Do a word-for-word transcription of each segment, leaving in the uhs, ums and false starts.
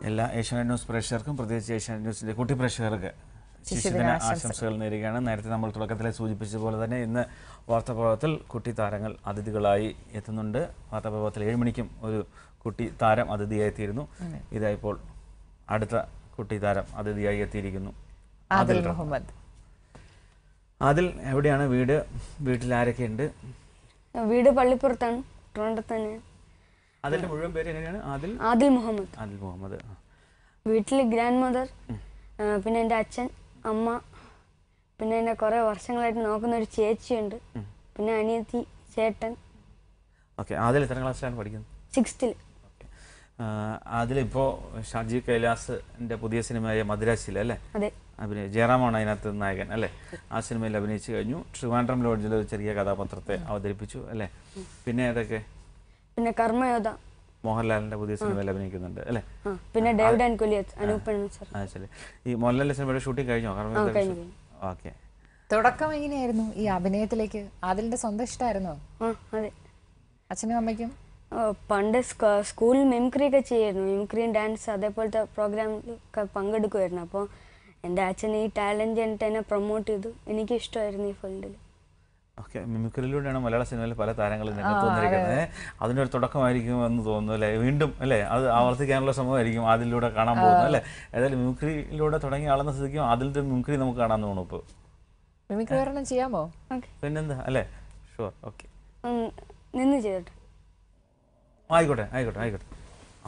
എല്ലാ ഏഷ്യാനെറ്റ് ന്യൂസ് പ്രേക്ഷകർക്കും പ്രത്യേകിച്ച് ഏഷ്യാനെറ്റ് ന്യൂസിൻ്റെ കുട്ടി പ്രേക്ഷകർക്ക് ശിശുദിന ആശംസകൾ നേരുകയാണ്. നേരത്തെ നമ്മൾ തുടക്കത്തിൽ സൂചിപ്പിച്ചതുപോലെ തന്നെ ഇന്ന് വാർത്താപ്രഭാതത്തിൽ കുട്ടി താരങ്ങൾ അതിഥികളായി എത്തുന്നുണ്ട്. വാർത്താപ്രഭാതത്തിൽ ഏഴ് മണിക്കും ഒരു കുട്ടി താരം അതിഥിയായിത്തീരുന്നു. ഇതായിപ്പോൾ അടുത്ത കുട്ടി താരം അതിഥിയായി എത്തിയിരിക്കുന്നു. ആദിൽ മുഹമ്മദ്. ആദിൽ എവിടെയാണ് വീട്? വീട്ടിൽ ആരൊക്കെയുണ്ട്? വീട് പള്ളിപ്പുറത്താണ്, ട്രിവാൻഡ്രത്ത് തന്നെ. അതിന്റെ മുഴുവൻ പേര് എങ്ങനെയാണ്? ആദിൽ ആദിൽ മുഹമ്മദ്. ആദിൽ മുഹമ്മദ്. വീട്ടിൽ ഗ്രാൻഡ് മദർ, പിന്നെ എൻ്റെ അച്ഛൻ, അമ്മ, പിന്നെ എന്നെ കുറേ വർഷങ്ങളായിട്ട് നോക്കുന്ന ഒരു ചേച്ചിയുണ്ട്, പിന്നെ അനിയത്തി, ചേട്ടൻ. ഓക്കെ. ആദിൽ എത്ര ക്ലാസ്സിലാണ് പഠിക്കുന്നത്? സിക്സ്ത്തിൽ. അതിലിപ്പോൾ ഷാജി കൈലാസിൻ്റെ പുതിയ സിനിമയായ മദ്രാസിൽ അല്ലേ അതെ അഭിനയ ജയറാമാണ് അതിനകത്ത് നായകൻ അല്ലേ? ആ സിനിമയിൽ അഭിനയിച്ചു കഴിഞ്ഞു. ട്രിവാൻഡ്രം ലോഡ്ജിൽ ഒരു ചെറിയ കഥാപാത്രത്തെ അവതരിപ്പിച്ചു അല്ലേ? പിന്നെ ഏതൊക്കെ? പിന്നെ കർമ്മയോധ മോഹൻലാലിന്റെ പുതിയ സിനിമയിൽ അഭിനയിക്കുന്നുണ്ട് അല്ലേ? പിന്നെ David and Goliath, Anupam sir. ആ ശരി. ഈ മോഹൻലാലിന്റെ സിനിമയുടെ ഷൂട്ടിംഗ് കഴിഞ്ഞോ? കർമ്മയോധ. ഓക്കെ. തുടക്കം എങ്ങനെയായിരുന്നു ഈ അഭിനയത്തിലേക്ക്? ആദിലിന്റെ സ്വന്തം ഇഷ്ടമായിരുന്നോ? ആ അതെ. അച്ഛനും അമ്മയ്ക്കും? പണ്ട് സ്കൂളിൽ മിമിക്രി ഒക്കെ ചെയ്യായിരുന്നു. മിമിക്രിയും ഡാൻസ് അതേപോലത്തെ പ്രോഗ്രാമിലൊക്കെ പങ്കെടുക്കുമായിരുന്നു. അപ്പോൾ എൻ്റെ അച്ഛൻ ഈ ടാലൻറ്റ് എന്നിട്ട് എന്നെ പ്രൊമോട്ട് ചെയ്തു. എനിക്ക് ഇഷ്ടമായിരുന്നു ഈ ഫീൽഡിൽ. ഓക്കെ. മിമിക്രിയിലൂടെയാണ് മലയാള സിനിമയിൽ പല താരങ്ങളും രംഗത്ത് വന്നിരിക്കുന്നത്. അതിൻ്റെ ഒരു തുടക്കമായിരിക്കും എന്ന് തോന്നുന്നു അല്ലേ? വീണ്ടും അല്ലേ അത് ആവർത്തിക്കാനുള്ള ശ്രമമായിരിക്കും അതിലൂടെ കാണാൻ പോകുന്നത് അല്ലേ? ഏതായാലും മിമിക്രിയിലൂടെ തുടങ്ങിയ ആളെന്ന സ്ഥിതിക്കും അതിൻ്റെ മിമിക്രി നമുക്ക് കാണാൻ തോന്നുന്നു. ഇപ്പോൾ മിമിക്രി ഒരെണ്ണം ചെയ്യാമോ? പിന്നെന്താ അല്ലേ? ഷുവർ. ഓക്കെ. നിന്ന് ചെയ്തോട്ടെ. ആയിക്കോട്ടെ ആയിക്കോട്ടെ ആയിക്കോട്ടെ. ആ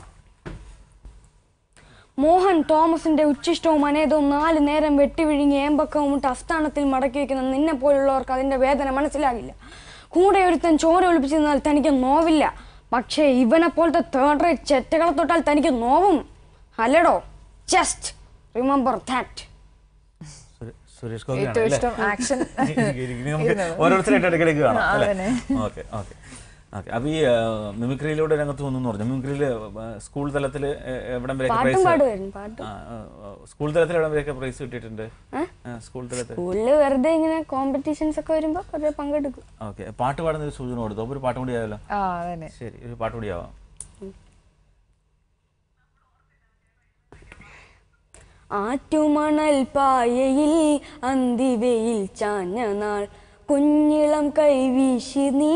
മോഹൻ തോമസിന്റെ ഉച്ചിഷ്ടവും അനേതവും നാല് നേരം വെട്ടിവിഴുങ്ങി ഏമ്പക്കവും ഇട്ട് അസ്ഥാനത്തിൽ മടക്കി വയ്ക്കുന്ന നിന്നെ പോലുള്ളവർക്ക് അതിന്റെ വേദന മനസ്സിലാകില്ല. കൂടെ ഒരുത്തൻ ചോര ഒളിപ്പിച്ചു നിന്നാൽ തനിക്ക് നോവില്ല. പക്ഷേ ഇവനെ പോലത്തെ തേർഡ് റേറ്റ് ചെറ്റകളെ തൊട്ടാൽ തനിക്ക് നോവും അല്ലടോ. Just remember that. സുരേഷ് ഓരോരുത്തരായിട്ട് ഇടയ്ക്കിടയ്ക്ക് കാണാം അല്ലേ? Okay okay okay. അപ്പോൾ ഈ മിമിക്രിയിലൂടെ രംഗത്ത് വന്നു പറഞ്ഞു. മിമിക്രിയിൽ സ്കൂൾ തലത്തിൽ എവിടം വരെയൊക്കെ പ്രൈസ് സ്കൂൾ തലത്തിൽ എവിടം വരെയൊക്കെ പ്രൈസ് കിട്ടിയിട്ടുണ്ട്? സ്കൂൾ തലത്തിൽ സ്കൂളിൽ വെറുതെ ഇങ്ങനെ കോമ്പറ്റീഷൻസ് ഒക്കെ വരുമ്പോൾ കുറേ പങ്കെടുക്കും. ഓക്കെ. പാട്ട് പാടുന്ന ഒരു സൂചന കൊടുത്തു. അപ്പോൾ ഒരു പാട്ട് കൂടി ആയല്ലോ. ശരി, ഒരു പാട്ട് കൂടി ആവാം. ആറ്റുമണൽ പായയിൽ അന്തിവയിൽ ചാഞ്ഞ നാൾ കുഞ്ഞിളം കൈവീശി നീ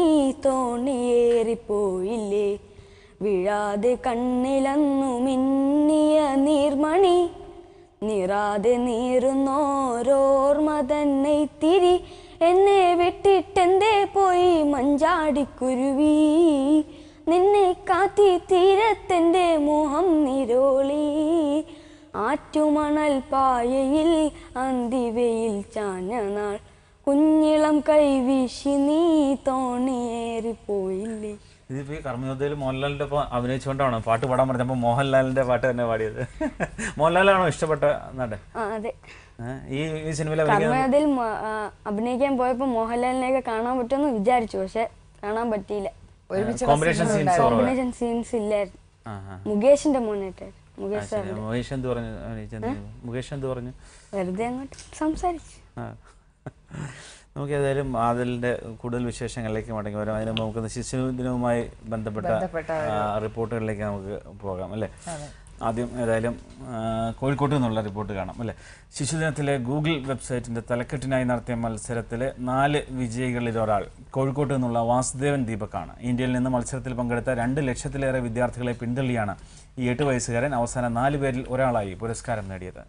തോണിയേറിപ്പോയില്ലേ. വീഴാതെ കണ്ണിലന്നു മിന്നിയ നീർമണി നിറാതെ നീറുന്നോരോർമ തന്നെ തിരി എന്നെ വിട്ടിട്ടെന്തേ പോയി മഞ്ചാടിക്കുരുവി നിന്നെ കാത്തി തീരത്തെൻ്റെ മോഹം നിരോളി. ആറ്റുമണൽ പായയിൽ അന്തിവയിൽ ചാഞ്ഞ നാൾ കുഞ്ഞിളം കൈവീശി നീ തോണിയേറിപ്പോയില്ലേ. ഇതിപ്പോ ഈ കർമ്മയോധയിൽ മോഹൻലാലിന്റെ ഒപ്പം അഭിനയിച്ചുകൊണ്ടാണ് പാട്ട് പാടാൻ പറഞ്ഞപ്പോൾ മോഹൻലാലിന്റെ പാട്ട് തന്നെ പാടിയത്. മോഹൻലാലാണോ ഇഷ്ടപ്പെട്ട നടൻ? അതെ. ഈ ഈ സിനിമയിൽ കർമ്മയോധയിൽ അഭിനയിക്കാൻ പോയപ്പോൾ മോഹൻലാലിനെയൊക്കെ കാണാൻ പറ്റുമെന്ന് വിചാരിച്ചു, പക്ഷെ കാണാൻ പറ്റിയില്ല. കോമ്പിനേഷൻ കോമ്പിനേഷൻ സീൻസ് ഇല്ലായിരുന്നു. മുകേഷിന്റെ മോനായിട്ടായിരുന്നു. മുകേഷ് എന്ത് പറഞ്ഞു? മുകേഷ് എന്ത് പറഞ്ഞു? വെറുതെ അങ്ങോട്ട് സംസാരിച്ചു. നമുക്ക് ഏതായാലും ആദിലിന്റെ കൂടുതൽ വിശേഷങ്ങളിലേക്ക് മടങ്ങി വരാം. അതിന് നമുക്ക് ശിശുദിനവുമായി ബന്ധപ്പെട്ട റിപ്പോർട്ടുകളിലേക്ക് നമുക്ക് പോകാം അല്ലേ? ആദ്യം ഏതായാലും കോഴിക്കോട്ട് നിന്നുള്ള റിപ്പോർട്ട് കാണാം അല്ലേ? ശിശുദിനത്തിലെ ഗൂഗിൾ വെബ്സൈറ്റിൻ്റെ തലക്കെട്ടിനായി നടത്തിയ മത്സരത്തിലെ നാല് വിജയികളിൽ ഒരാൾ കോഴിക്കോട്ട് നിന്നുള്ള വാസുദേവൻ ദീപക്കാണ്. ഇന്ത്യയിൽ നിന്ന് മത്സരത്തിൽ പങ്കെടുത്ത രണ്ട് ലക്ഷത്തിലേറെ വിദ്യാർത്ഥികളെ പിന്തള്ളിയാണ് ഈ എട്ട് വയസ്സുകാരൻ അവസാന നാല് പേരിൽ ഒരാളായി പുരസ്കാരം നേടിയത്.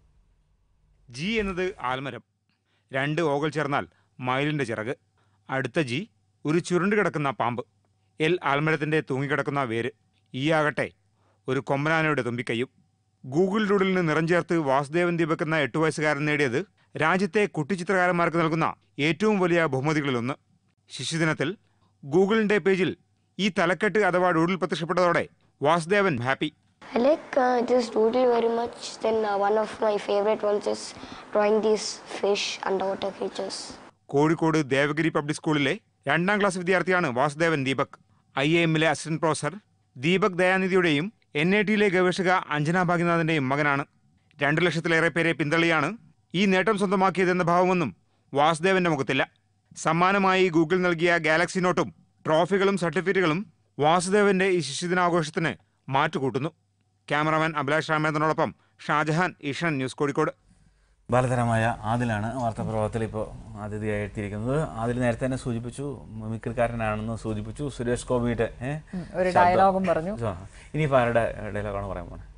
ജി എന്നത് ആൽമരം, രണ്ട് ഓകൾ ചേർന്നാൽ മയിലിൻ്റെ ചിറക്. അടുത്ത ജി ഒരു ചുരുണ്ട് കിടക്കുന്ന പാമ്പ്. എൽ ആൽമരത്തിൻ്റെ തൂങ്ങിക്കിടക്കുന്ന വേര്. ഈ ആകട്ടെ ഒരു കൊമ്പനാനയുടെ തുമ്പിക്കയ്യും. ഗൂഗിൾ ഡൂഡിലിന് നിറം ചേർത്ത് വാസുദേവൻ ദീപക് എന്ന എട്ടു വയസ്സുകാരൻ നേടിയത് രാജ്യത്തെ കുട്ടിച്ചിത്രകാരന്മാർക്ക് നൽകുന്ന ഏറ്റവും വലിയ ബഹുമതികളിലൊന്ന്. ശിശുദിനത്തിൽ ഗൂഗിളിൻ്റെ പേജിൽ ഈ തലക്കെട്ട് അഥവാ ഡൂഡിൽ പ്രത്യക്ഷപ്പെട്ടതോടെ Vasudevan happy. I like uh, this doodle very much. Then uh, one of my favorite ones is drawing these fish underwater creatures. Kozhikode Devagiri public സ്കൂളിലെ രണ്ടാം ക്ലാസ് വിദ്യാർത്ഥിയാണ് വാസുദേവൻ ദീപക്. ഐ എ എമ്മിലെ അസിസ്റ്റന്റ് പ്രൊഫസർ ദീപക് ദയാനിധിയുടെയും എൻ ഐ ടിയിലെ ഗവേഷക അഞ്ജന ഭാഗ്യനാഥിന്റെയും മകനാണ്. രണ്ടു ലക്ഷത്തിലേറെ പേരെ പിന്തള്ളിയാണ് ഈ നേട്ടം സ്വന്തമാക്കിയതെന്ന ഭാവമൊന്നും വാസുദേവന്റെ മുഖത്തില്ല. സമ്മാനമായി ഗൂഗിൾ നൽകിയ ഗാലക്സി നോട്ടും ട്രോഫികളും സർട്ടിഫിക്കറ്റുകളും വാസുദേവന്റെ ഈ ശിശുദിനാഘോഷത്തിന് മാറ്റുകൂട്ടുന്നു. ക്യാമറാമാൻ അഭിലാഷ് രാമേന്ദ്രനോടൊപ്പം ഷാജഹാൻ, ഈഷൻ ന്യൂസ്, കോഴിക്കോട്. ബാലതരമായ ആദിലാണ് വാർത്താപ്രഭാതത്തിൽ ഇപ്പോൾ അതിഥിയായി എത്തിയിരിക്കുന്നത്. ആദിൽ നേരത്തെ തന്നെ സൂചിപ്പിച്ചു, മിമിക്രിക്കാരനാണെന്ന് സൂചിപ്പിച്ചു. സുരേഷ് ഗോപിയുടെ ഒരു ഡയലോഗും പറഞ്ഞു. ഇനിയിപ്പോൾ ആരുടെ ഡയലോഗാണ് പറയാൻ പോകുന്നത്?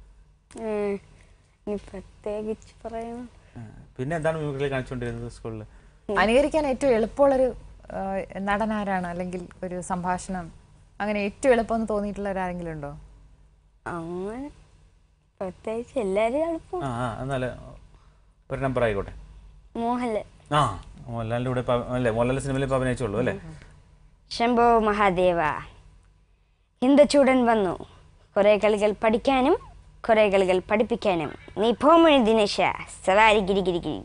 പ്രത്യേകിച്ച് പറയാം. പിന്നെ എന്താണ് മിമിക്രിയിൽ കാണിച്ചുകൊണ്ടിരുന്നത് സ്കൂളിൽ? അനുകരിക്കാൻ ഏറ്റവും എളുപ്പമുള്ളൊരു നടനാരാണ്, അല്ലെങ്കിൽ ഒരു സംഭാഷണം അങ്ങനെ ഏറ്റവും എളുപ്പമെന്ന് തോന്നിയിട്ടുള്ളവരാരെങ്കിലും ഉണ്ടോ? അങ്ങനെ പ്രത്യേകിച്ച് എല്ലാവരും എളുപ്പം. ആ എന്നാൽ ഒരു നമ്പർ ആയിക്കോട്ടെ. മോഹൻലാൽ. ആ മോഹൻലാലിൻ്റെ കൂടെ അല്ലേ, മോഹൻലാൽ സിനിമയിൽ ഇപ്പോൾ അഭിനയിച്ചുള്ളൂ അല്ലേ? ശംഭോ മഹാദേവ, ഹിന്ദച്ചൂടൻ വന്നു, കുറേ കളികൾ പഠിക്കാനും കുറേ കളികൾ പഠിപ്പിക്കാനും. നീ പോമഴി ദിനേശ സവാരി ഗിരി ഗിരി ഗിരി.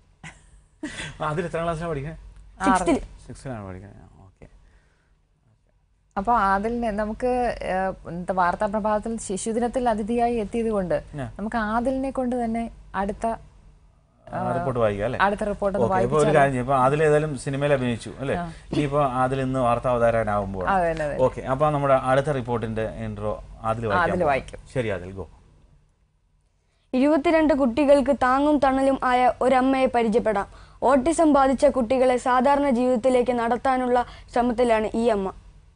അതിൽ എത്ര ക്ലാസ്സിലാണ് പഠിക്കുന്നത്? സിക്സ്ത്തിൽ. സിക്സ്ത്തിലാണ് പഠിക്കുന്നത്. ഓക്കെ. അപ്പോൾ ആദിലിനെ നമുക്ക് വാർത്താ പ്രഭാതത്തിൽ ശിശുദിനത്തിൽ അതിഥിയായി എത്തിയത് കൊണ്ട് നമുക്ക് ആദിലിനെ കൊണ്ട് തന്നെ അടുത്ത റിപ്പോർട്ട് വായിക്കാം അല്ലേ? അടുത്ത റിപ്പോർട്ട് ഇപ്പോൾ ഒരു കാര്യം, ഇപ്പോൾ അതിൽ ഏതായാലും സിനിമയിൽ അഭിനയിച്ചു അല്ലേ? ഇനിയിപ്പോൾ അതിൽ ഇന്ന് വാർത്താ അവതാരകനാകുമ്പോൾ ഓക്കെ. അപ്പോൾ നമ്മുടെ അടുത്ത റിപ്പോർട്ടിന്റെ ഇൻട്രോ അതിൽ വായിക്കാം. ശരി ആദിൽ, ഗോ. ഇരുപത്തിരണ്ട് കുട്ടികൾക്ക് താങ്ങും തണലും ആയ ഒരമ്മയെ പരിചയപ്പെടാം. ഓട്ടിസം ബാധിച്ച കുട്ടികളെ സാധാരണ ജീവിതത്തിലേക്ക് നടത്താനുള്ള ശ്രമത്തിലാണ് ഈ അമ്മ.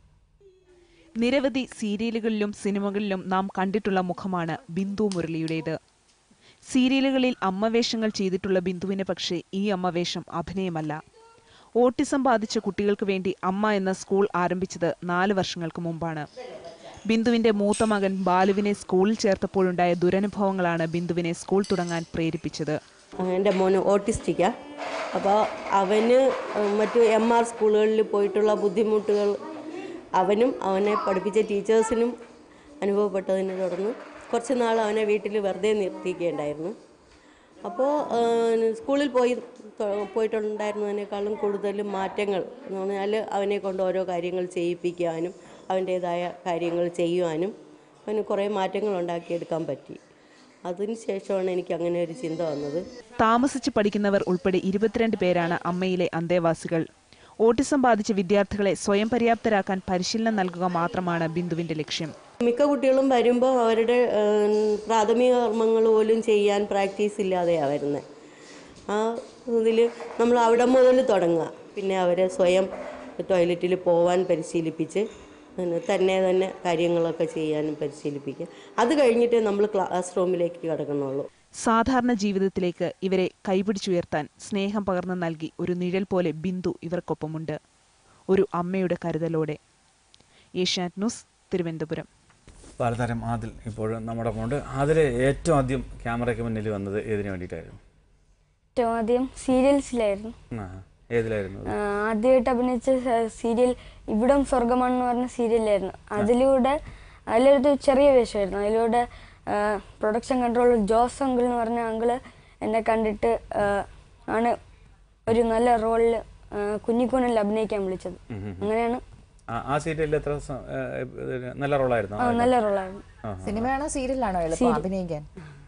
നിരവധി സീരിയലുകളിലും സിനിമകളിലും നാം കണ്ടിട്ടുള്ള മുഖമാണ് ബിന്ദു മുരളിയുടേത്. സീരിയലുകളിൽ അമ്മവേഷങ്ങൾ ചെയ്തിട്ടുള്ള ബിന്ദുവിന് പക്ഷേ ഈ അമ്മവേഷം അഭിനയമല്ല. ഓട്ടിസം ബാധിച്ച കുട്ടികൾക്ക് വേണ്ടി അമ്മ എന്ന സ്കൂൾ ആരംഭിച്ചത് നാല് വർഷങ്ങൾക്ക് മുമ്പാണ്. ബിന്ദുവിന്റെ മൂത്ത മകൻ ബാലുവിനെ സ്കൂളിൽ ചേർത്തപ്പോഴുണ്ടായ ദുരനുഭവങ്ങളാണ് ബിന്ദുവിനെ സ്കൂൾ തുടങ്ങാൻ പ്രേരിപ്പിച്ചത്. എൻ്റെ മോന് ഓട്ടിസ്റ്റിക്കാണ്. അപ്പോൾ അവന് മറ്റു എം ആർ സ്കൂളുകളിൽ പോയിട്ടുള്ള ബുദ്ധിമുട്ടുകൾ അവനും അവനെ പഠിപ്പിച്ച ടീച്ചേഴ്സിനും അനുഭവപ്പെട്ടതിനെ തുടർന്ന് കുറച്ച് നാൾ അവനെ വീട്ടിൽ വെറുതെ നിർത്തിക്കുകയുണ്ടായിരുന്നു. അപ്പോൾ സ്കൂളിൽ പോയി പോയിട്ടുണ്ടായിരുന്നതിനേക്കാളും കൂടുതലും മാറ്റങ്ങൾ എന്ന് പറഞ്ഞാൽ അവനെ കൊണ്ട് ഓരോ കാര്യങ്ങൾ ചെയ്യിപ്പിക്കാനും അവൻ്റേതായ കാര്യങ്ങൾ ചെയ്യുവാനും അവന് കുറേ മാറ്റങ്ങൾ ഉണ്ടാക്കിയെടുക്കാൻ പറ്റി. അതിനുശേഷമാണ് എനിക്ക് അങ്ങനെ ഒരു ചിന്ത വന്നത്. താമസിച്ച് പഠിക്കുന്നവർ ഉൾപ്പെടെ ഇരുപത്തിരണ്ട് പേരാണ് അമ്മയിലെ അന്തേവാസികൾ. ഓട്ടിസം ബാധിച്ച വിദ്യാർത്ഥികളെ സ്വയം പര്യാപ്തരാക്കാൻ പരിശീലനം നൽകുക മാത്രമാണ് ബിന്ദുവിന്റെ ലക്ഷ്യം. മിക്ക കുട്ടികളും വരുമ്പോൾ അവരുടെ പ്രാഥമിക കർമ്മങ്ങൾ പോലും ചെയ്യാൻ പ്രാക്ടീസ് ഇല്ലാതെയാണ് വരുന്നത്. ആ ഇതിൽ നമ്മൾ അവിടെ മുതൽ തുടങ്ങുക. പിന്നെ അവരെ സ്വയം ടോയ്ലറ്റിൽ പോവാൻ പരിശീലിപ്പിച്ച് തന്നെ തന്നെ കാര്യങ്ങളൊക്കെ ചെയ്യാനും പരിശീലിപ്പിക്കുക. അത് കഴിഞ്ഞിട്ട് നമ്മൾ ക്ലാസ് റൂമിലേക്ക് കടക്കണുള്ളൂ. സാധാരണ ജീവിതത്തിലേക്ക് ഇവരെ കൈപിടിച്ചുയർത്താൻ സ്നേഹം പകർന്നു നൽകി ഒരു നിഴൽ പോലെ ബിന്ദു ഇവർക്കൊപ്പമുണ്ട്, ഒരു അമ്മയുടെ കരുതലോടെ. ഏഷ്യാനെറ്റ് ന്യൂസ്, തിരുവനന്തപുരം. ബാലതാരം ആദിൽ ഇപ്പോഴും നമ്മുടെ കൊണ്ട്. അതിൽ ഏറ്റവും ആദ്യം ക്യാമറയ്ക്ക് മുന്നിൽ വന്നത് ഏതിനു വേണ്ടിയിട്ടായിരുന്നു? ഏറ്റവും ആദ്യം സീരിയൽസിലായിരുന്നു. ഏതിലായിരുന്നു? ആദ്യമായിട്ട് അഭിനയിച്ച സീരിയൽ ഇവിടം സ്വർഗമാണെന്ന് പറഞ്ഞ സീരിയലായിരുന്നു. അതിലൂടെ അതിലൊരു ചെറിയ വേഷമായിരുന്നു. അതിലൂടെ പ്രൊഡക്ഷൻ കൺട്രോളർ ജോസ് അങ്കിൾ എന്ന് പറഞ്ഞ അങ്കിള് എന്നെ കണ്ടിട്ട് ആണ് ഒരു നല്ല റോളിൽ കുഞ്ഞിക്കൂനിൽ അഭിനയിക്കാൻ വിളിച്ചത്. അങ്ങനെയാണ്. ആ സീരിയലിൽ എത്ര നല്ല റോളായിരുന്നു? നല്ല റോളായിരുന്നു. സിനിമയാണോ സീരിയലാണോ എളുപ്പം അഭിനയിക്കാൻ?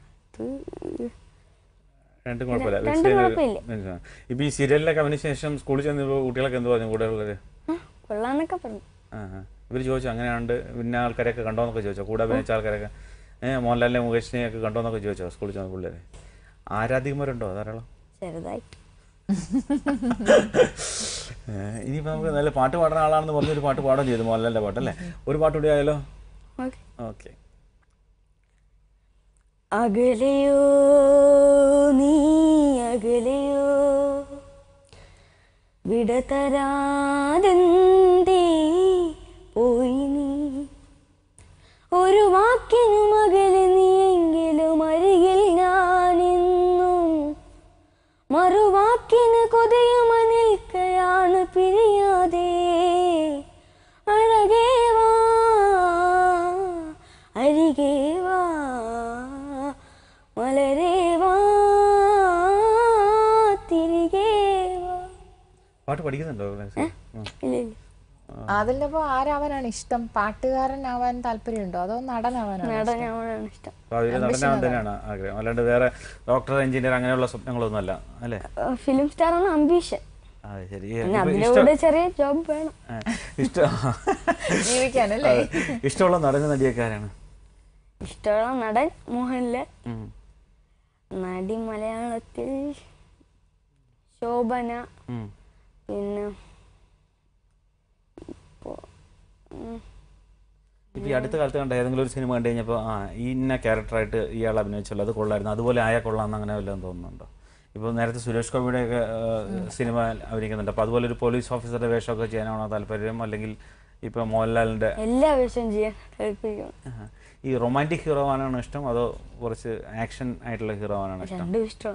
രണ്ടും കുഴപ്പമില്ല. ഇപ്പൊ ഈ സീരിയലിലൊക്കെ അഭിനയിച്ച ശേഷം സ്കൂളിൽ ചെന്ന് കുട്ടികളൊക്കെ എന്ത് പറഞ്ഞു? കൂടെ ഉള്ളവര് കൊള്ളാന്നൊക്കെ പറഞ്ഞു. ഇവര് ചോദിച്ചു അങ്ങനെയാണ്ട് പിന്നെ ആൾക്കാരെയൊക്കെ കണ്ടോന്നൊക്കെ ചോദിച്ചോ? കൂടെ അഭിനയിച്ച ആൾക്കാരൊക്കെ ഏഹ് മോഹൻലാലിനെ മുകേഷിനെ ഒക്കെ കണ്ടോന്നൊക്കെ ചോദിച്ചോ സ്കൂളിൽ ചെന്ന പിള്ളേരെ? ആരാധികമാരുണ്ടോ ധാരാളം? ചെറുതായിട്ട്. ഇനിയിപ്പോ നമുക്ക് നല്ല പാട്ട് പാടുന്ന ആളാണെന്ന് പറഞ്ഞൊരു പാട്ട് പാടുകയും ചെയ്തു, മോഹൻലാലിന്റെ പാട്ടല്ലേ? ഒരു പാട്ട് കൂടി ആയാലോ? ഓക്കെ. അകലെയോ നീ അകലെയോ വിടതരാതെന്തേ പോയി നീ, ഒരു വാക്കിനു മകളെ നീയെങ്കിലും അരികിൽ ഞാനെന്നും, മറുവാക്കിന് കൊതയുമ നിൽക്കയാണ് പിരിയാതെ. അഴകേ വാ അരികേ വാ മലരേ വാ തിരികെ വാ. പാട്ട് പഠിക്കുന്നുണ്ടോ? ഇല്ല ഇല്ല. അതിന്റെ ഒപ്പം ആരാവാനാണ് ഇഷ്ടം? പാട്ടുകാരനാവാൻ താല്പര്യമുണ്ടോ അതോ നടനാവാനാണ്? നടനാവാനാണ് ഇഷ്ടം. നടനാവാൻ തന്നെയാണ് ആഗ്രഹം, അല്ലാണ്ട് വേറെ ഡോക്ടർ, എഞ്ചിനീയർ അങ്ങനെയുള്ള സ്വപ്നങ്ങളൊന്നും അല്ല അല്ലേ? ഫിലിം സ്റ്റാർ ആണ് അംബീഷൻ. അതിലൂടെ ചെറിയ ജോബ് വേണം. ഇഷ്ടമുള്ള നടന നടിയക്കാരാണ്? ഇഷ്ടമുള്ള നടൻ മോഹൻലാൽ, നടി മലയാളത്തിൽ ശോഭന, പിന്നെ ഇപ്പം ഈ അടുത്ത കാലത്ത് കണ്ട ഏതെങ്കിലും ഒരു സിനിമ കണ്ടു കഴിഞ്ഞപ്പോൾ ആ ഈ ഇന്ന ക്യാരക്ടറായിട്ട് ഇയാൾ അഭിനയിച്ചുള്ളൂ, അത് കൊള്ളായിരുന്നു, അതുപോലെ ആയാൽ കൊള്ളാമെന്ന് അങ്ങനെ വല്ലതും തോന്നുന്നുണ്ടോ? ഇപ്പോൾ നേരത്തെ സുരേഷ് ഗോപിയുടെയൊക്കെ സിനിമ അഭിനയിക്കുന്നുണ്ട്, അപ്പോൾ അതുപോലെ ഒരു പോലീസ് ഓഫീസറുടെ വേഷമൊക്കെ ചെയ്യാനാണോ താല്പര്യം, അല്ലെങ്കിൽ ഇപ്പോൾ മോഹൻലാലിൻ്റെ എല്ലാ വേഷവും ചെയ്യാൻ താല്പര്യം? ഈ റൊമാൻറ്റിക് ഹീറോ ആണോ ഇഷ്ടം, അതോ കുറച്ച് ആക്ഷൻ ആയിട്ടുള്ള ഹീറോ ആണോ ഇഷ്ടം? രണ്ടും ഇഷ്ടമാണ്.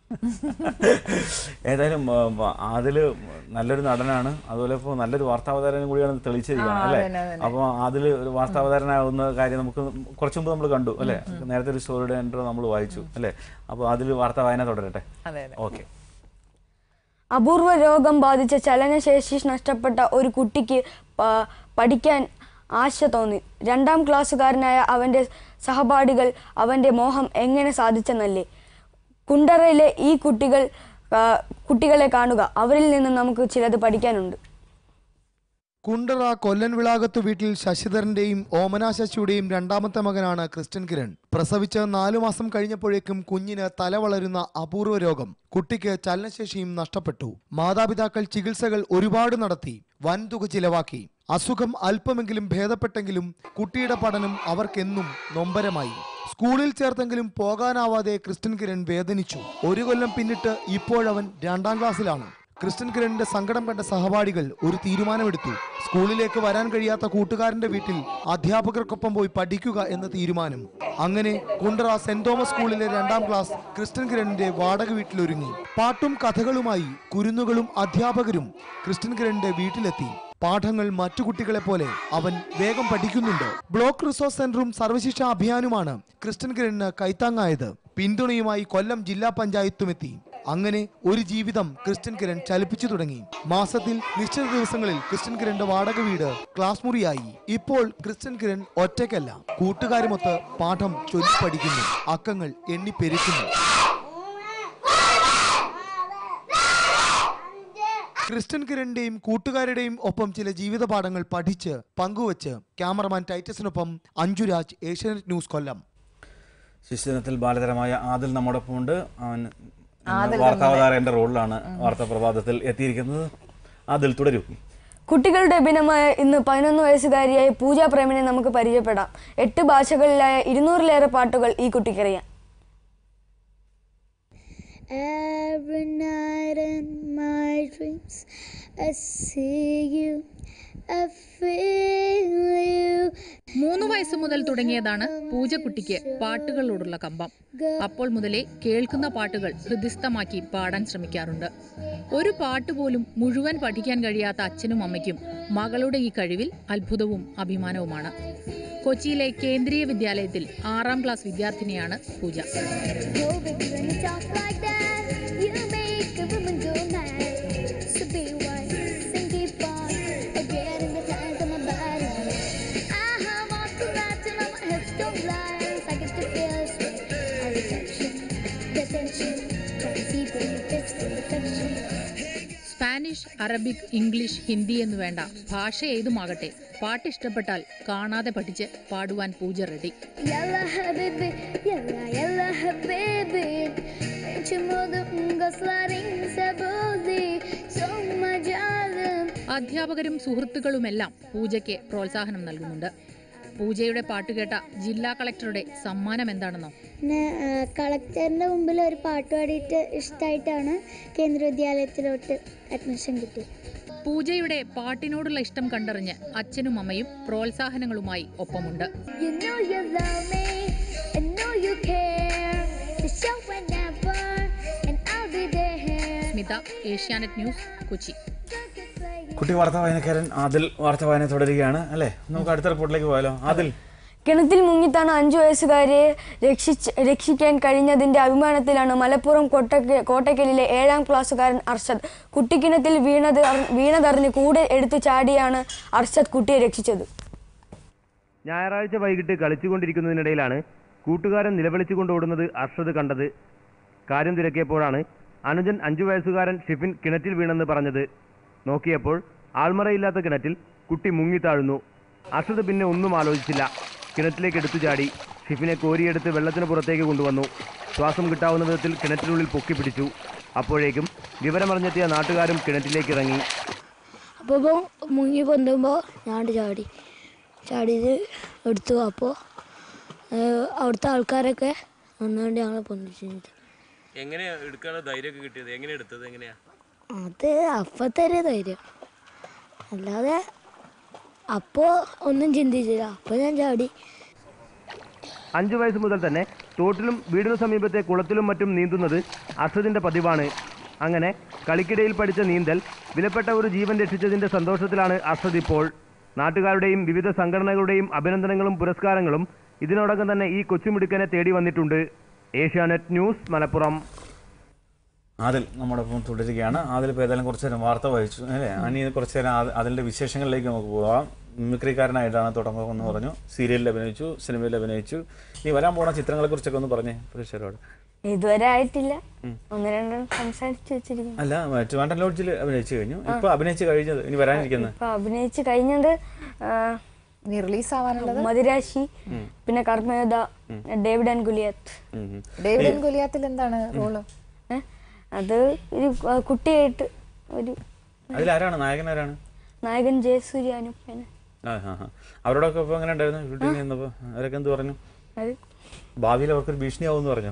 ഏതായാലും അതിൽ നല്ലൊരു നടനാണ്, അതുപോലെ ഇപ്പോൾ നല്ലൊരു വാർത്താവതാരനും കൂടിയാണ് തെളിയിച്ചിരിക്കുകയാണ് അല്ലേ? അപ്പോൾ അതിൽ ഒരു വാർത്താവതാരനാവുന്ന കാര്യം നമുക്ക് കുറച്ചു മുമ്പ് നമ്മൾ കണ്ടു അല്ലേ? നേരത്തെ ഒരു സ്റ്റോറിയുടെ എൻട്രോ നമ്മൾ വായിച്ചു അല്ലേ? അപ്പോൾ അതിൽ വാർത്താ വായന തുടരട്ടെ. ഓക്കെ. അപൂർവ രോഗം ബാധിച്ച ചലനശേഷി നഷ്ടപ്പെട്ട ഒരു കുട്ടിക്ക് പഠിക്കാൻ ആശ തോന്നി. രണ്ടാം ക്ലാസ്സുകാരനായ അവൻ്റെ സഹപാഠികൾ അവൻ്റെ മോഹം എങ്ങനെ സാധിച്ചെന്നല്ലേ? കുണ്ടറയിലെ ഈ കുട്ടികൾ കുട്ടികളെ കാണുക, അവരിൽ നിന്ന് നമുക്ക് ചിലത് പഠിക്കാനുണ്ട്. കുണ്ടറ കൊല്ലൻ വിളാകത്തു വീട്ടിൽ ശശിധരന്റെയും ഓമന ശശിയുടെയും രണ്ടാമത്തെ മകനാണ് ക്രിസ്റ്റൻ കിരൺ. പ്രസവിച്ച് നാലു മാസം കഴിഞ്ഞപ്പോഴേക്കും കുഞ്ഞിന് തല വളരുന്ന അപൂർവ രോഗം, കുട്ടിക്ക് ചലനശേഷിയും നഷ്ടപ്പെട്ടു. മാതാപിതാക്കൾ ചികിത്സകൾ ഒരുപാട് നടത്തി, വൻതുക ചിലവാക്കി. അസുഖം അല്പമെങ്കിലും ഭേദപ്പെട്ടെങ്കിലും കുട്ടിയുടെ പഠനം അവർക്കെന്നും നൊമ്പരമായി. സ്കൂളിൽ ചേർത്തെങ്കിലും പോകാനാവാതെ ക്രിസ്റ്റൻ കിരൺ വേദനിച്ചു. ഒരു കൊല്ലം പിന്നിട്ട് ഇപ്പോഴവൻ രണ്ടാം ക്ലാസ്സിലാണ്. ക്രിസ്റ്റൻ കിരണിന്റെ സങ്കടം കണ്ട സഹപാഠികൾ ഒരു തീരുമാനമെടുത്തു. സ്കൂളിലേക്ക് വരാൻ കഴിയാത്ത കൂട്ടുകാരന്റെ വീട്ടിൽ അധ്യാപകർക്കൊപ്പം പോയി പഠിക്കുക എന്ന തീരുമാനം. അങ്ങനെ കുണ്ടറ സെന്റ് തോമസ് സ്കൂളിലെ രണ്ടാം ക്ലാസ് ക്രിസ്റ്റൻ കിരണിന്റെ വാടക വീട്ടിലൊരുങ്ങി. പാട്ടും കഥകളുമായി കുരുന്നുകളും അധ്യാപകരും ക്രിസ്റ്റൻ കിരണിന്റെ വീട്ടിലെത്തി. പാഠങ്ങൾ മറ്റു കുട്ടികളെ പോലെ അവൻ വേഗം പഠിക്കുന്നുണ്ട്. ബ്ലോക്ക് റിസോഴ്സ് സെന്ററും സർവശിക്ഷാ അഭിയാനുമാണ് ക്രിസ്റ്റൻ കിരണിന് കൈത്താങ്ങായത്. പിന്തുണയുമായി കൊല്ലം ജില്ലാ പഞ്ചായത്തുമെത്തി. അങ്ങനെ ഒരു ജീവിതം ക്രിസ്റ്റൻ കിരൺ ചലിപ്പിച്ചു തുടങ്ങി. മാസത്തിൽ നിശ്ചിത ദിവസങ്ങളിൽ ക്രിസ്റ്റൻ കിരണിന്റെ വാടക വീട് ക്ലാസ് മുറിയായി. ഇപ്പോൾ ക്രിസ്റ്റൻ കിരൺ ഒറ്റയ്ക്കല്ല, കൂട്ടുകാരുമൊത്ത് പാഠം ചൊല്ലി പഠിക്കുന്നു, അക്കങ്ങൾ എണ്ണി പെരുക്കുന്നു. ക്രിസ്റ്റൻ കിരണിന്റെയും കൂട്ടുകാരുടെയും ഒപ്പം ചില ജീവിത പാഠങ്ങൾ പഠിച്ച് പങ്കുവച്ച് ക്യാമറമാൻ ടൈറ്റസിനൊപ്പം അഞ്ജുരാജ്, ഏഷ്യാനെറ്റ് ന്യൂസ്, കൊല്ലം. ശിശുദിനത്തിൽ ബാലതരമായ ആദിൽ നമ്മോടൊപ്പം ഉണ്ട്. അവൻ വാർത്താവതാരന്റെ റോളിലാണ് വാർത്താ പ്രഭാതത്തിൽ എത്തിയിരിക്കുന്നത്. ആദിൽ, തുടരൂ. കുട്ടികളുടെ ദിനമായ ഇന്ന് പതിനൊന്ന് വയസ്സുകാരിയായ പൂജ പ്രേമിനെ നമുക്ക് പരിചയപ്പെടാം. എട്ട് ഭാഷകളിലായ ഇരുന്നൂറിലേറെ പാട്ടുകൾ ഈ കുട്ടിക്കറിയാം. Every night in my dreams I see you, I feel you. മൂന്ന് വയസ്സ് മുതൽ തുടങ്ങിയതാണ് പൂജക്കുട്ടിക്ക് പാട്ടുകളോടുള്ള കമ്പം. അപ്പോൾ മുതലേ കേൾക്കുന്ന പാട്ടുകൾ ഹൃദിസ്ഥമാക്കി പാടാൻ ശ്രമിക്കാറുണ്ട്. ഒരു പാട്ട് പോലും മുഴുവൻ പഠിക്കാൻ കഴിയാത്ത അച്ഛനും അമ്മയ്ക്കും മകളുടെ ഈ കഴിവിൽ അത്ഭുതവും അഭിമാനവുമാണ്. കൊച്ചിയിലെ കേന്ദ്രീയ വിദ്യാലയത്തിൽ ആറാം ക്ലാസ് വിദ്യാർത്ഥിനിയാണ് Pooja. Spanish, Arabic, English, Hindi എന്ന് വേണ്ട, ഭാഷ ഏതുമാകട്ടെ, പാട്ട് ഇഷ്ടപ്പെട്ടാൽ കാണാതെ പഠിച്ച് പാടുവാൻ പൂജ റെഡി. അധ്യാപകരും സുഹൃത്തുക്കളുമെല്ലാം പൂജയ്ക്ക് പ്രോത്സാഹനം നൽകുന്നുണ്ട്. പൂജയുടെ പാട്ട് കേട്ട ജില്ലാ കളക്ടറുടെ സമ്മാനം എന്താണെന്നോ? കളക്ടറിന്റെ മുമ്പിൽ ഒരു പാട്ട് പാടിയിട്ട് ഇഷ്ടമായിട്ടാണ് കേന്ദ്ര വിദ്യാലയത്തിലോട്ട് അഡ്മിഷൻ കിട്ടിയത്. പൂജയുടെ പാട്ടിനോടുള്ള ഇഷ്ടം കണ്ടറിഞ്ഞ് അച്ഛനും അമ്മയും പ്രോത്സാഹനങ്ങളുമായി ഒപ്പമുണ്ട്. സ്മിത, ഏഷ്യാനെറ്റ് ന്യൂസ്, കൊച്ചി. കുട്ടി വാർത്താ വായനക്കാരൻ ആദിൽ വാർത്താ വായന തുടരുകയാണ് അല്ലേ? നമുക്ക് അടുത്ത റിപ്പോർട്ടിലേക്ക് പോയാലോ? ആദിൽ, കിണറ്റിൽ മുങ്ങിത്താണ് അഞ്ചു വയസ്സുകാരിയെ രക്ഷിച്ച് രക്ഷിക്കാൻ കഴിഞ്ഞതിന്റെ അഭിമാനത്തിലാണ് മലപ്പുറം കോട്ടക്ക കോട്ടയ്ക്കലിലെ ഏഴാം ക്ലാസ്സുകാരൻ അർഷദ്. കുട്ടിക്കിണറ്റിൽ വീണത് വീണതറിഞ്ഞ് കൂടെ എടുത്തു ചാടിയാണ് അർഷദ് കുട്ടിയെ രക്ഷിച്ചത്. ഞായറാഴ്ച വൈകിട്ട് കളിച്ചുകൊണ്ടിരിക്കുന്നതിനിടയിലാണ് കൂട്ടുകാരൻ നിലവിളിച്ചുകൊണ്ട് ഓടുന്നത് അർഷദ് കണ്ടത്. കാര്യം തിരക്കിയപ്പോഴാണ് അനുജൻ അഞ്ചു വയസ്സുകാരൻ ഷിഫിൻ കിണറ്റിൽ വീണെന്ന് പറഞ്ഞത്. നോക്കിയപ്പോൾ ആൾമറയില്ലാത്ത കിണറ്റിൽ കുട്ടി മുങ്ങിത്താഴുന്നു. അർഷദ് പിന്നെ ഒന്നും ആലോചിച്ചില്ല, കിണറ്റിലേക്ക് എടുത്തു ചാടി. ഷിഫിനെ കോരിയെടുത്ത് വെള്ളത്തിന് പുറത്തേക്ക് കൊണ്ടുവന്നു. ശ്വാസം കിട്ടാവുന്ന വിധത്തിൽ കിണറ്റിനുള്ളിൽ പൊക്കി പിടിച്ചു. അപ്പോഴേക്കും വിവരമറിഞ്ഞെത്തിയ നാട്ടുകാരും കിണറ്റിലേക്ക് ഇറങ്ങി. അപ്പോൾ മുങ്ങി പൊന്തുമ്പോൾ ഞാൻ ചാടി ചാടിയത് എടുത്തു. അപ്പോൾ അവിടുത്തെ ആൾക്കാരൊക്കെ ഒന്നുകൊണ്ട് ഞങ്ങളെ പൊന്തിച്ചിട്ടുണ്ട്. എങ്ങനെയാ എടുക്കാനുള്ള ധൈര്യമൊക്കെ കിട്ടിയത്? എങ്ങനെ എടുത്തത്? എങ്ങനെയാ? അത് അപ്പത്തെ ഒരു ധൈര്യം, അല്ലാതെ അപ്പോൾ ഒന്നും ചിന്തിച്ചില്ല. അപ്പോൾ ഞാൻ ചാടി. അഞ്ചു വയസ്സ് മുതൽ തന്നെ തോട്ടിലും വീടിനു സമീപത്തെ കുളത്തിലും മറ്റും നീന്തുന്നത് അർഷദിന്റെ പതിവാണ്. അങ്ങനെ കളിക്കിടയിൽ പഠിച്ച നീന്തൽ വിലപ്പെട്ട ഒരു ജീവൻ രക്ഷിച്ചതിന്റെ സന്തോഷത്തിലാണ് അർഷദ് ഇപ്പോൾ. നാട്ടുകാരുടെയും വിവിധ സംഘടനകളുടെയും അഭിനന്ദനങ്ങളും പുരസ്കാരങ്ങളും ഇതിനോടകം തന്നെ ഈ കൊച്ചുമിടുക്കനെ തേടി വന്നിട്ടുണ്ട്. ഏഷ്യാനെറ്റ് ന്യൂസ്, മലപ്പുറം. ആദിൽ നമ്മോടൊപ്പം തുടരുകയാണ്. ആദിൽ ഇപ്പോൾ ഏതായാലും കുറച്ച് നേരം വാർത്ത വായിച്ചു അല്ലേ? അനി കുറച്ച് നേരം അതിൻ്റെ വിശേഷങ്ങളിലേക്ക് നമുക്ക് പോകാം. മിമിക്രിക്കാരനായിട്ടാണ് തുടക്കം എന്ന് പറഞ്ഞു. സീരിയലിൽ അഭിനയിച്ചു, സിനിമയിൽ അഭിനയിച്ചു. ഈ വരാൻ പോകുന്ന ചിത്രങ്ങളെ കുറിച്ചൊക്കെ ഒന്ന് പറഞ്ഞേ പ്രേക്ഷകരോട്. ഇതുവരെ ആയിട്ടില്ല, ഒന്ന് രണ്ടും സംസാരിച്ചു വെച്ചിരിക്കുന്നു. അല്ല, ട്രിവാൻഡ്രം ലോഡ്ജിൽ അഭിനയിച്ചു കഴിഞ്ഞു. ഇപ്പൊ അഭിനയിച്ച് കഴിഞ്ഞത് ഇനി വരാനിരിക്കുന്നത്? ഇപ്പൊ അഭിനയിച്ച് കഴിഞ്ഞത് റിലീസ് ആവാനുള്ളത് മദിരാശി, പിന്നെ Karmayodha, David and Goliath. David and ഗുലിയാത്തിൽ എന്താണ് റോള്? അത് ഒരു കുട്ടിയായിട്ട് ഒരു. അതിലാരാണ് നായകൻ? ആരാണ് നായകൻ? ജയസൂര്യ, അനുപ്പന. അവരോടൊക്കെ ഇപ്പൊ എങ്ങനെ ഉണ്ടായിരുന്നു ഷൂട്ടിംഗ് ചെയ്യുന്നപ്പോ? അവരൊക്കെ എന്ത് പറഞ്ഞു? ഭാവിയിൽ അവർക്കൊരു ഭീഷണിയാവും പറഞ്ഞു.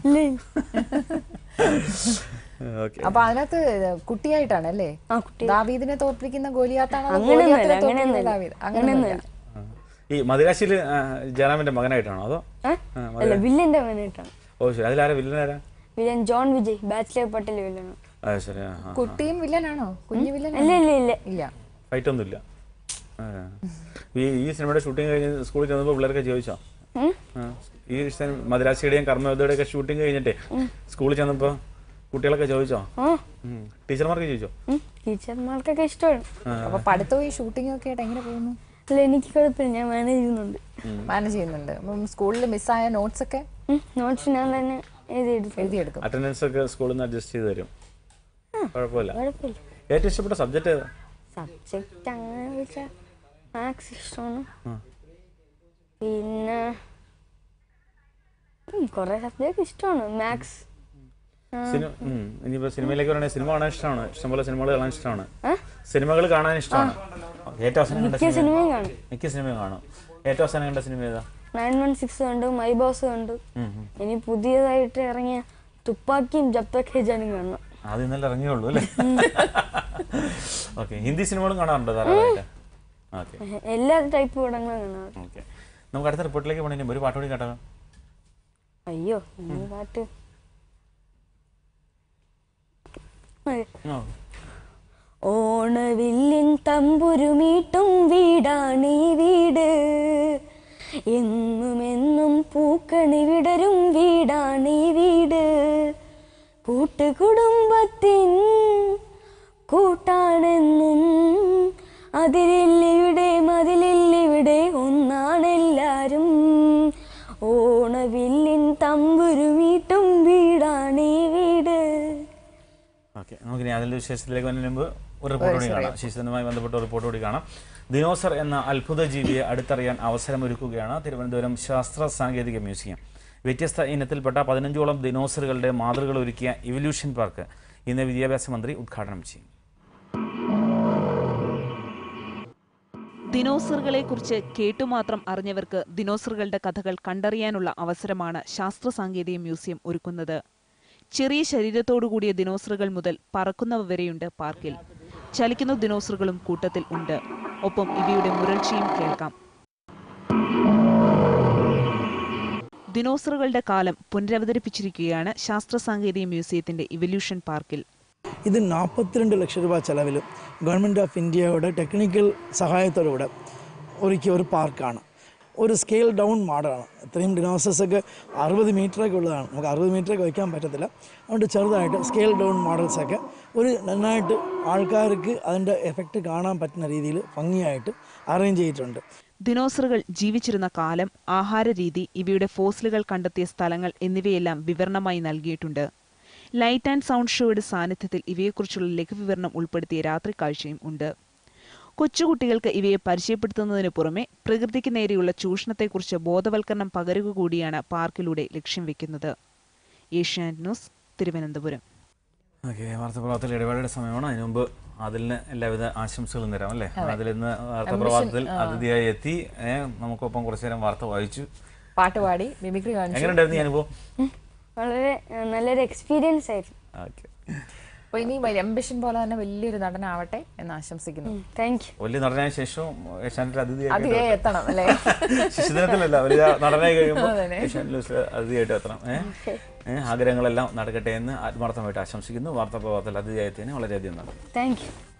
അപ്പൊ അതിനകത്ത് കുട്ടിയായിട്ടാണ് അല്ലേ? ദാവീദിനെ തോൽപ്പിക്കുന്ന ഗോലിയാത്താണ്. ഈ മദിരാശിയില് ജയറാമിന്റെ മകനായിട്ടാണോ അതോ വില്ലന്റെ മകനായിട്ടാണ്? ഓ ശരി. അതിലാരാ വില്ലനാരാ? Villain John Vijay, bachelor Patel വില്ലനാണ്. കുട്ടിയും വില്ലനാണോ? കുഞ്ഞു വില്ലൻ? ഇല്ല ഇല്ല ഇല്ല ഇല്ല, ഫൈറ്റ് ഒന്നുമില്ല. ഈ സിനിമയുടെ ഷൂട്ടിംഗ് കഴിഞ്ഞ് സ്കൂളിൽ ചെന്നപ്പോ പിള്ളേരൊക്കെ ചോദിച്ചോ? ഈ മദ്രാസിയുടെയും കർമ്മയോധയുടെയും ഒക്കെ ഷൂട്ടിംഗ് കഴിഞ്ഞിട്ടേ സ്കൂളിൽ ചെന്നപ്പോ കുട്ടികളൊക്കെ ചോദിച്ചോ? ടീച്ചർമാർക്ക് ചോദിച്ചോ? ടീച്ചർമാർക്കൊക്കെ ഇഷ്ടമാണ്. അപ്പൊ പഠിത്തവും ഈ ഷൂട്ടിംഗ് ഒക്കെ ആയിട്ട് എങ്ങനെ പോകുന്നു? അല്ല, എനിക്ക് കുഴപ്പമില്ല, ഞാൻ മാനേജ് ചെയ്യുന്നുണ്ട്. മാനേജ് ചെയ്യുന്നുണ്ട്. സ്കൂളിൽ മിസ്സായ നോട്ട്സ് ഒക്കെ നോട്ട്സ് ഞാൻ തന്നെ എഴുതിയെടുക്കും. അറ്റൻഡൻസ് ഒക്കെ സ്കൂളിൽ നിന്ന് അഡ്ജസ്റ്റ് ചെയ്ത് തരും. കുഴപ്പമില്ല. കുഴപ്പമില്ല. ഏറ്റവും ഇഷ്ടപ്പെട്ട സബ്ജക്ട് ഏതാ? സബ്ജക്ട് അങ്ങനെ ചോദിച്ചാൽ മാത്സ് ഇഷ്ടമാണ്. പിന്നെ കുറെ സബ്ജക്ട് ഇഷ്ടമാണ്. മാത്സ്. ഇനിയിപ്പോ സിനിമയിലേക്ക് പറയണേ, സിനിമ കാണാൻ ഇഷ്ടമാണ്? ഇഷ്ടംപോലെ സിനിമകൾ കാണാൻ ഇഷ്ടമാണ്? സിനിമകൾ കാണാൻ ഇഷ്ടമാണ്? ഏറ്റവും അവസാനം കണ്ട സിനിമയും കാണും. മിക്ക സിനിമയും കാണും. ഏറ്റവും അവസാനം കണ്ട സിനിമ ഏതാ? നയൻ വൺ സിക്സ് കണ്ടു, മൈ ബോസ് കണ്ടു. ഇനി പുതിയതായിട്ട് ഇറങ്ങിയ തുപ്പാക്കിയും ജബ് തക് ഹേ ജാനി കാണണം. അത് ഇന്നലെ ഇറങ്ങിയുള്ളൂ അല്ലേ? ഓക്കെ. ഹിന്ദി സിനിമകളും കാണാറുണ്ടോ ധാരാളമായിട്ട്? ഓക്കെ, എല്ലാ ടൈപ്പ് പടങ്ങളും കാണാറുണ്ട്. ഓക്കെ. നമുക്ക് അടുത്ത റിപ്പോർട്ടിലേക്ക് പോകണേ. ഒരു പാട്ട് കൂടി കേട്ടോ. അയ്യോ, പാട്ട് ഓണവില്ലിൻ തമ്പുരുമീട്ടും വീടാണീ വീട്, എന്നും എന്നും പൂക്കണി വിടരും വീടാണീ വീട്, കൂട്ടുകുടുംബത്തിൻ കൂട്ടാണെന്നും അതിരില്ലിവിടെ മതിലില്ലിവിടെ ഒന്നാണെല്ലാരും, ഓണവില്ലിൻ തമ്പുരുമീട്ടും വീടാണീ വീട്. ഓക്കെ, നമുക്കിനി അതിൻ്റെ വിശേഷത്തിലേക്ക് വരുന്നതിന് മുമ്പ് ഒരു റിപ്പോർട്ട് കൂടി കാണാം. ശിശുദിനവുമായി ബന്ധപ്പെട്ട റിപ്പോർട്ട് കൂടി കാണാം. ദിനോസർ എന്ന അത്ഭുത ജീവിയെ അടുത്തറിയാൻ അവസരമൊരുക്കുകയാണ് തിരുവനന്തപുരം ശാസ്ത്ര സാങ്കേതിക മ്യൂസിയം. വ്യത്യസ്ത ഇനത്തിൽപ്പെട്ട പതിനഞ്ചോളം ദിനോസറുകളുടെ മാതൃകൾ ഒരുക്കിയ ഇവല്യൂഷൻ പാർക്ക് ഇന്ന് വിദ്യാഭ്യാസ മന്ത്രി ഉദ്ഘാടനം ചെയ്യും. ദിനോസറുകളെ കുറിച്ച് കേട്ടുമാത്രം അറിഞ്ഞവർക്ക് ദിനോസറുകളുടെ കഥകൾ കണ്ടറിയാനുള്ള അവസരമാണ് ശാസ്ത്ര സാങ്കേതിക മ്യൂസിയം ഒരുക്കുന്നത്. ചെറിയ ശരീരത്തോടുകൂടിയ ദിനോസറുകൾ മുതൽ പറക്കുന്നവ വരെയുണ്ട് പാർക്കിൽ. ചലിക്കുന്ന ദിനോസറുകളും കൂട്ടത്തിൽ ഉണ്ട്. ഒപ്പം ഇവയുടെ മുരൾച്ചയും കേൾക്കാം. ദിനോസറുകളുടെ കാലം പുനരവതരിപ്പിച്ചിരിക്കുകയാണ് ശാസ്ത്ര സാങ്കേതിക മ്യൂസിയത്തിന്റെ ഇവല്യൂഷൻ പാർക്കിൽ. ഇത് നാൽപ്പത്തിരണ്ട് ലക്ഷം രൂപ ചെലവിലും ഗവൺമെൻറ് ഓഫ് ഇന്ത്യയുടെ ടെക്നിക്കൽ സഹായത്തോടുകൂടെ ഒരുക്കിയ ഒരു പാർക്കാണ്. ഒരു സ്കെയിൽ ഡൗൺ മോഡലാണ്. ഇത്രയും ഡിനോസേഴ്സൊക്കെ അറുപത് മീറ്ററൊക്കെ ഉള്ളതാണ്. നമുക്ക് അറുപത് മീറ്ററൊക്കെ വയ്ക്കാൻ പറ്റത്തില്ല. അതുകൊണ്ട് ചെറുതായിട്ട് സ്കെയിൽ ഡൗൺ മോഡൽസൊക്കെ ഒരു നന്നായിട്ട് ആൾക്കാർക്ക് അതിൻ്റെ എഫക്റ്റ് കാണാൻ പറ്റുന്ന രീതിയിൽ ഭംഗിയായിട്ട് അറേഞ്ച് ചെയ്തിട്ടുണ്ട്. ദിനോസറുകൾ ജീവിച്ചിരുന്ന കാലം, ആഹാര രീതി, ഇവയുടെ ഫോസിലുകൾ കണ്ടെത്തിയ സ്ഥലങ്ങൾ എന്നിവയെല്ലാം വിവരണമായി നൽകിയിട്ടുണ്ട്. ലൈറ്റ് ആൻഡ് സൗണ്ട് ഷോയുടെ സാന്നിധ്യത്തിൽ ഇവയെക്കുറിച്ചുള്ള ലഘുവിവരണം ഉൾപ്പെടുത്തിയ രാത്രി കാഴ്ചയും ഉണ്ട്. കൊച്ചുകുട്ടികൾക്ക് ഇവയെ പരിചയപ്പെടുത്തുന്നതിന് പുറമെ പ്രകൃതിക്ക് നേരെയുള്ള ചൂഷണത്തെക്കുറിച്ച് ബോധവൽക്കരണം പകരുക കൂടിയാണ് പാർക്കിലൂടെ ലക്ഷ്യം വെക്കുന്നത്. ഏഷ്യാനെറ്റ് ന്യൂസ്, തിരുവനന്തപുരം. ഓക്കെ, വാർത്താപ്രഭാതത്തിൽ ഇടവേളയുടെ സമയമാണ്. അതിനു മുമ്പ് അതിലിന് എല്ലാവിധ ആശംസകളും തരാം അല്ലേ. അതിൽ ഇന്ന് വാർത്താപ്രഭാതത്തിൽ അതിഥിയായി എത്തി, നമുക്കൊപ്പം കുറച്ചു നേരം വാർത്ത വായിച്ചു, പാട്ടുപാടി, മിമിക്രി കാണിച്ചു. എങ്ങനെയുണ്ടായിരുന്നു ഈ അനുഭവം? വളരെ നല്ലൊരു എക്സ്പീരിയൻസ് ആയിരുന്നു. ഓക്കെ, അപ്പൊ ഇനി അംബിഷൻ പോലെ തന്നെ വലിയൊരു നടനാവട്ടെ എന്ന് ആശംസിക്കുന്നു. Thank you. വലിയ നടനായ ശേഷവും ഏഷ്യാനെറ്റിൽ അതിഥിയായി എത്തണം അല്ലേ? ശിശുദിനത്തിലല്ല, വലിയ നടനായി കഴിയുമ്പോൾ ഏഷ്യാനെറ്റിൽ അതിഥിയായിട്ട് എത്തണം. ഏഹ് ആഗ്രഹങ്ങളെല്ലാം നടക്കട്ടെ എന്ന് ആത്മാർത്ഥമായിട്ട് ആശംസിക്കുന്നു. വാർത്താപ്രഭാതത്തിൽ അതിഥിയായി എത്തിയതിന് വളരെയധികം നന്ദി. Thank U.